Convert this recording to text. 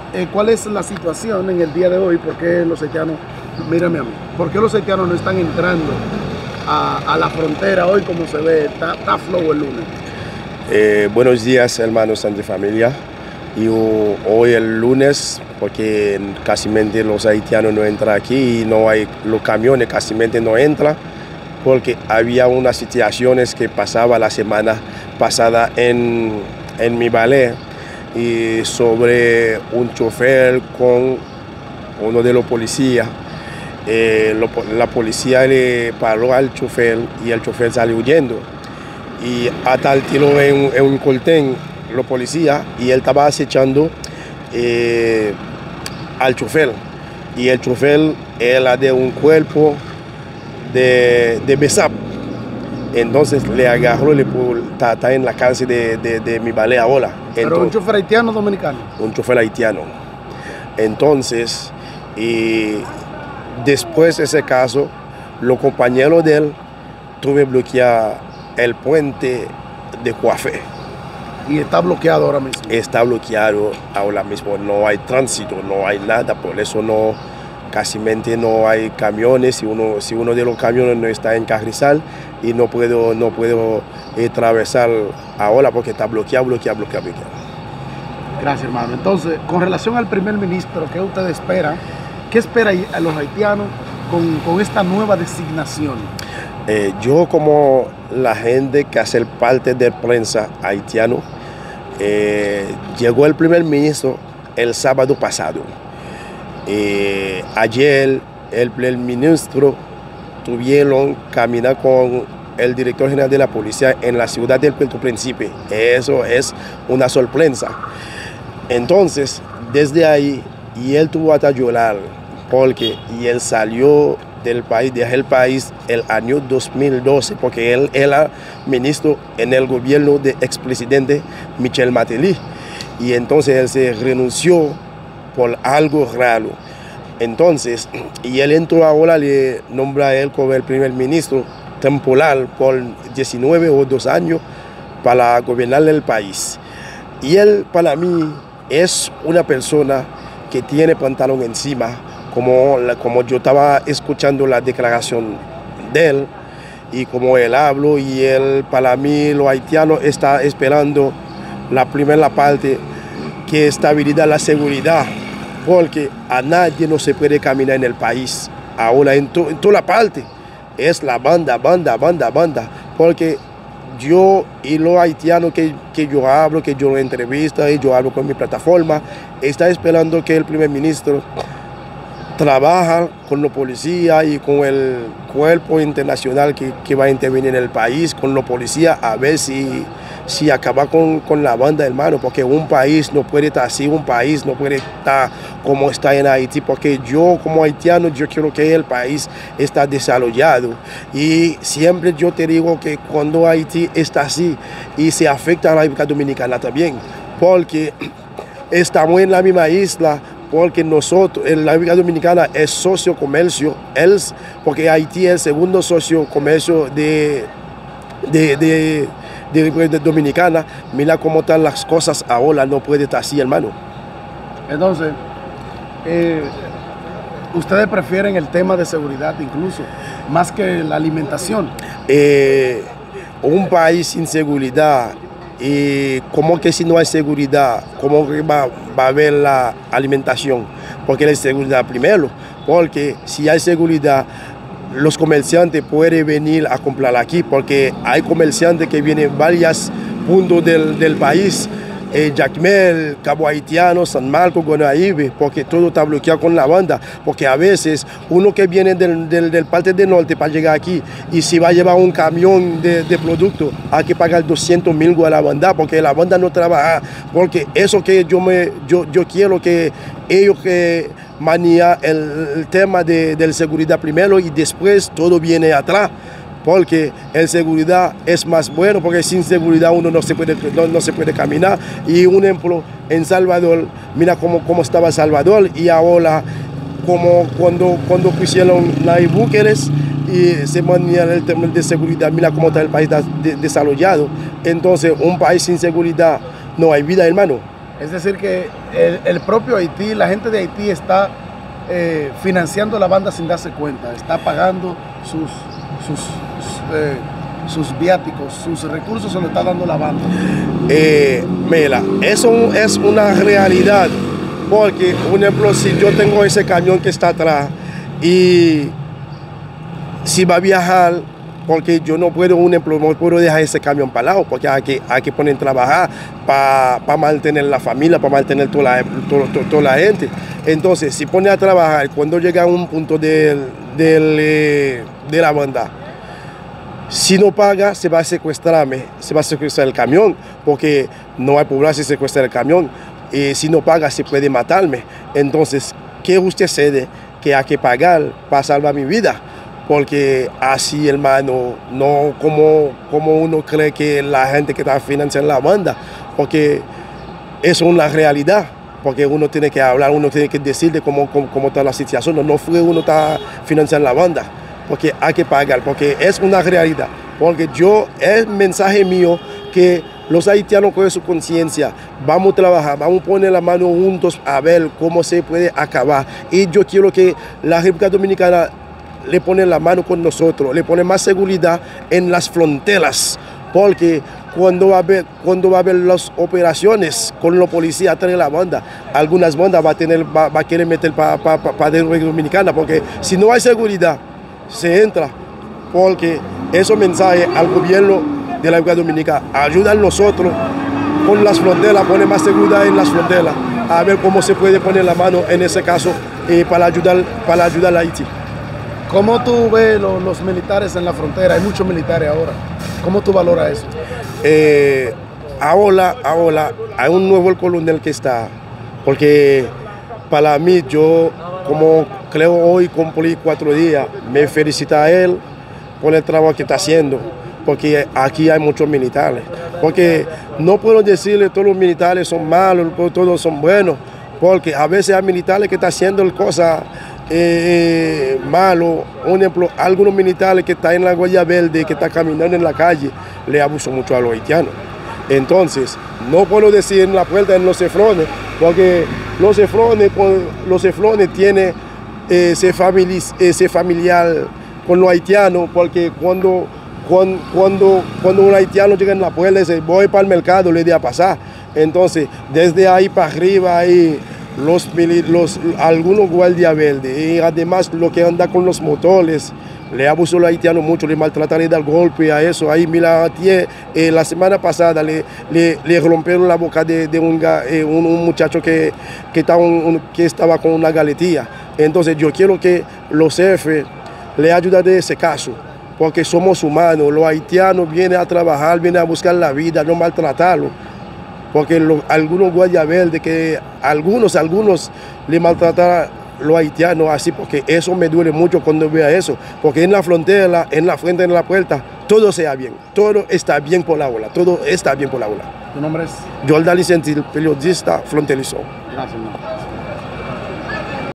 ¿cuál es la situación en el día de hoy? ¿Por qué los haitianos, mírame a mí, por qué los haitianos no están entrando a la frontera hoy como se ve? Está flow el lunes. Buenos días, hermanos de familia. Y hoy el lunes, porque casi los haitianos no entran aquí y no hay los camiones, casi no entran, porque había unas situaciones que pasaba la semana pasada en mi ballet y sobre un chofer con uno de los policías. La policía le paró al chofer y el chofer salió huyendo. Y hasta el tiro en un coltén los policías y él estaba acechando al chofer. Y el chofer era de un cuerpo de Besap. Entonces le agarró, está en la cárcel de mi ballet ahora. ¿Pero un chofer haitiano o dominicano? Un chofer haitiano. Entonces, después de ese caso, los compañeros de él tuvieron que bloquear el puente de Coafé. Y está bloqueado ahora mismo. Está bloqueado ahora mismo, no hay tránsito, no hay nada, por eso casi no hay camiones. Si uno de los camiones no está en Carrizal y no puedo atravesar ahora porque está bloqueado. Gracias, hermano. Entonces, con relación al primer ministro, ¿qué usted espera? ¿Qué espera a los haitianos con esta nueva designación? Yo, como la gente que hace parte de prensa haitiano, llegó el primer ministro el sábado pasado. Ayer el primer ministro tuvieron que caminar con el director general de la policía en la ciudad del Puerto Príncipe. Eso es una sorpresa. Entonces, desde ahí, y él tuvo hasta llorar, porque él salió del país, dejó el país el año 2012, porque él era ministro en el gobierno del expresidente Michel Martelly. Y entonces él se renunció por algo raro. Entonces, y él entró ahora, le nombra a él como el primer ministro temporal por 19 o 2 años para gobernar el país. Y él, para mí, es una persona que tiene pantalón encima, como yo estaba escuchando la declaración de él y como él habló, y él, para mí, los haitianos están esperando la primera parte, que estabilidad, la seguridad, porque a nadie no se puede caminar en el país. Ahora en toda la parte es la banda, porque yo y los haitianos que yo hablo, que yo entrevisto y yo hablo con mi plataforma, está esperando que el primer ministro trabaja con la policía y con el cuerpo internacional que va a intervenir en el país, con la policía, a ver si acaba con la banda, hermano, porque un país no puede estar así, un país no puede estar como está en Haití, porque yo como haitiano, yo quiero que el país está desarrollado. Y siempre yo te digo que cuando Haití está así y se afecta a la República Dominicana también, porque estamos en la misma isla, porque nosotros, en la República Dominicana es socio comercio, porque Haití es el segundo socio comercio de República Dominicana. Mira cómo están las cosas ahora, no puede estar así, hermano. Entonces, ustedes prefieren el tema de seguridad incluso, más que la alimentación. Un país sin seguridad, y como que si no hay seguridad, ¿cómo va a haber la alimentación? Porque la seguridad primero, porque si hay seguridad, los comerciantes pueden venir a comprar aquí, porque hay comerciantes que vienen de varios puntos del país, Jacmel, Cabo Haitiano, San Marcos, Gonaíbe, porque todo está bloqueado con la banda, porque a veces uno que viene del parte del norte para llegar aquí, y si va a llevar un camión de productos, hay que pagar 200,000 a la banda, porque la banda no trabaja, porque eso que yo quiero que ellos que manejen el tema de seguridad primero y después todo viene atrás. Porque el seguridad es más bueno, porque sin seguridad uno no se puede caminar. Y un ejemplo, en Salvador, mira cómo estaba Salvador, y ahora como cuando pusieron Nayib Bukele y se mantenía el tema de seguridad, mira cómo está el país desarrollado. Entonces, un país sin seguridad no hay vida, hermano. Es decir que el propio Haití, la gente de Haití está financiando la banda sin darse cuenta, está pagando sus viáticos, sus recursos se lo está dando la banda. Mira, eso es una realidad, porque, por ejemplo, si yo tengo ese camión que está atrás y si va a viajar, porque yo no puedo, no puedo dejar ese camión parado, porque hay que poner a trabajar para mantener la familia, para mantener toda la gente. Entonces, si pone a trabajar, cuando llega a un punto de la banda, si no paga, se va a secuestrar el camión, porque no hay problema si secuestra el camión. Y si no paga, se puede matarme. Entonces, ¿qué usted cede? Que hay que pagar para salvar mi vida. Porque así, hermano, no como uno cree que la gente que está financiando la banda, porque eso es una realidad, porque uno tiene que hablar, uno tiene que decir de cómo está la situación, no fue uno está financiando la banda, porque hay que pagar, porque es una realidad, porque es mensaje mío que los haitianos con su conciencia, vamos a trabajar, vamos a poner la mano juntos a ver cómo se puede acabar, y yo quiero que la República Dominicana le pone la mano con nosotros, le pone más seguridad en las fronteras, porque cuando va a haber las operaciones con los policías atrás de la banda, algunas bandas va a querer meter para la República Dominicana, porque si no hay seguridad, se entra, porque esos mensajes al gobierno de la República Dominicana ayudan a nosotros con las fronteras, pone más seguridad en las fronteras, a ver cómo se puede poner la mano en ese caso para ayudar a Haití. ¿Cómo tú ves los militares en la frontera? Hay muchos militares ahora. ¿Cómo tú valoras eso? Ahora hay un nuevo coronel que está, porque para mí, yo como creo hoy cumplí 4 días, me felicita a él por el trabajo que está haciendo, porque aquí hay muchos militares. Porque no puedo decirle que todos los militares son malos, todos son buenos, porque a veces hay militares que están haciendo cosas malo. Por ejemplo, algunos militares que están en la Guardia Verde, que están caminando en la calle, le abusan mucho a los haitianos. Entonces, no puedo decir en la puerta en los cefrones, porque los cefrones tienen ese familiar con los haitianos, porque cuando un haitiano llega en la puerta y dice, voy para el mercado, le di a pasar. Entonces, desde ahí para arriba, ahí algunos guardias verdes, y además lo que anda con los motores, le abusó a los haitianos mucho, le maltratan, le dan golpe a eso. Ahí, mira, la semana pasada le rompieron la boca de un muchacho que estaba con una galetilla. Entonces yo quiero que los jefes le ayuden de ese caso, porque somos humanos, los haitianos vienen a trabajar, vienen a buscar la vida, no maltratarlos. Porque algunos guardias verdes, que algunos le maltratan a los haitianos así, porque eso me duele mucho cuando veo eso, porque en la frontera, en la frente, en la puerta, todo sea bien, todo está bien por la ola, todo está bien por la ola. ¿Tu nombre es? Jordan Sentil, periodista fronterizo. Gracias, hermano.